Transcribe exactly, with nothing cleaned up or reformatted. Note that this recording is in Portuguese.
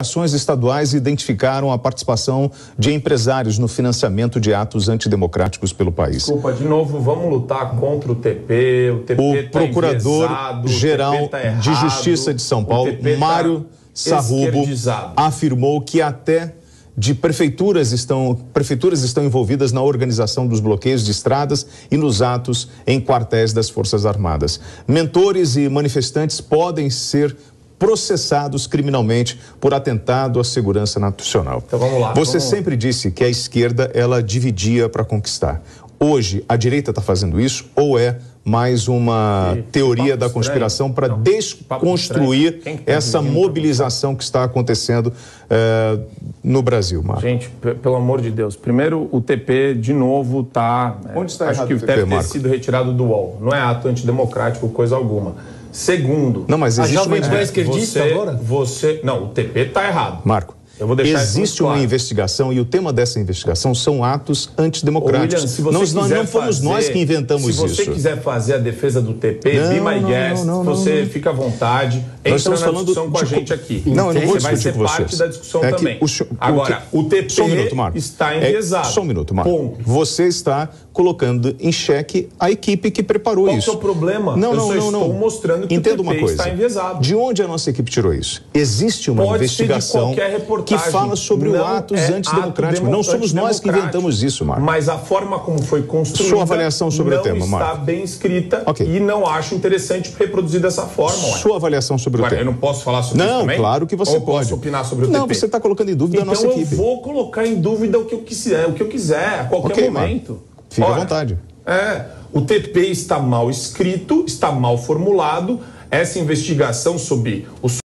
Ações estaduais identificaram a participação de empresários no financiamento de atos antidemocráticos pelo país. Desculpa, de novo, vamos lutar contra o T P. O T P O tá Procurador-Geral tá errado, de Justiça de São Paulo, tá Mário Sarrubo, afirmou que até de prefeituras estão, prefeituras estão envolvidas na organização dos bloqueios de estradas e nos atos em quartéis das Forças Armadas. Mentores e manifestantes podem ser processados criminalmente por atentado à segurança nacional. Então vamos lá. Você vamos... sempre disse que a esquerda, ela dividia para conquistar. Hoje, a direita está fazendo isso ou é mais uma que, teoria que da conspiração para desconstruir que essa mobilização que está acontecendo uh, no Brasil, Marco? Gente, pelo amor de Deus. Primeiro, o T P, de novo, está... Onde está acho errado que o T P, deve ter Marco? sido retirado do U O L. Não é ato antidemocrático, coisa alguma. Segundo... Não, mas existe a Jovem Pan esquerdista você, agora? Você... Não, o T P está errado. Marco, eu vou deixar existe uma claro. investigação e o tema dessa investigação são atos antidemocráticos. William, se você não, quiser não fomos fazer, nós que inventamos isso. Se você isso. quiser fazer a defesa do T P, não, be my não, guest, não, não, você não. fica à vontade, Nós entra na falando discussão com de... a gente aqui. Não, eu não vou você vai discutir ser com parte vocês. da discussão é também. O senhor, Agora, o, que... o T P só um minuto, Marco. está enviesado. É, só um minuto, Marco. Ponto. Você está colocando em xeque a equipe que preparou Qual isso. Qual é o problema? Não, eu não, só não, estou não. mostrando que Entenda o T P uma coisa. está enviesado. De onde a nossa equipe tirou isso? Existe uma Pode investigação ser de qualquer reportagem. que fala sobre não o atos é antidemocráticos. Ato não somos nós que inventamos isso, Marco. Mas a forma como foi construída Sua avaliação sobre não o tema, Marco. está bem escrita okay. e não acho interessante reproduzir dessa forma. Sua ué. avaliação sobre Agora, o tema. Eu não posso falar sobre não, isso também? Não, claro que você Ou pode. posso opinar sobre o não, T P? Você está colocando em dúvida então, a nossa equipe. Então eu vou colocar em dúvida o que eu quiser, o que eu quiser a qualquer okay, momento. Marco. Fique Ora, à vontade. É, o T P está mal escrito, está mal formulado. Essa investigação sobre os